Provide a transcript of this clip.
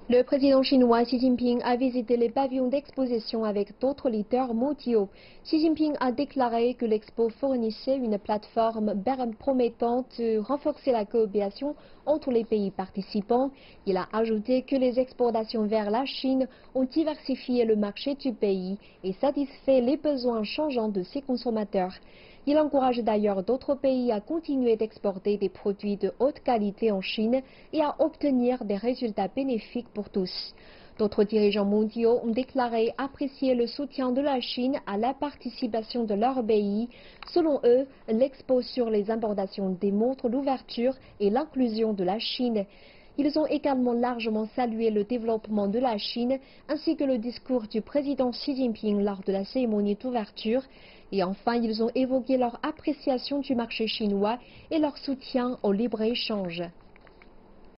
Le président chinois Xi Jinping a visité les pavillons d'exposition avec d'autres leaders mondiaux. Xi Jinping a déclaré que l'expo fournissait une plateforme promettant de renforcer la coopération entre les pays participants. Il a ajouté que les exportations vers la Chine ont diversifié le marché du pays et satisfait les besoins changeants de ses consommateurs. Il encourage d'ailleurs d'autres pays à continuer d'exporter des produits de haute qualité en Chine et à obtenir des résultats bénéfiques pour tous. D'autres dirigeants mondiaux ont déclaré apprécier le soutien de la Chine à la participation de leur pays. Selon eux, l'expo sur les importations démontre l'ouverture et l'inclusion de la Chine. Ils ont également largement salué le développement de la Chine ainsi que le discours du président Xi Jinping lors de la cérémonie d'ouverture. Et enfin, ils ont évoqué leur appréciation du marché chinois et leur soutien au libre-échange.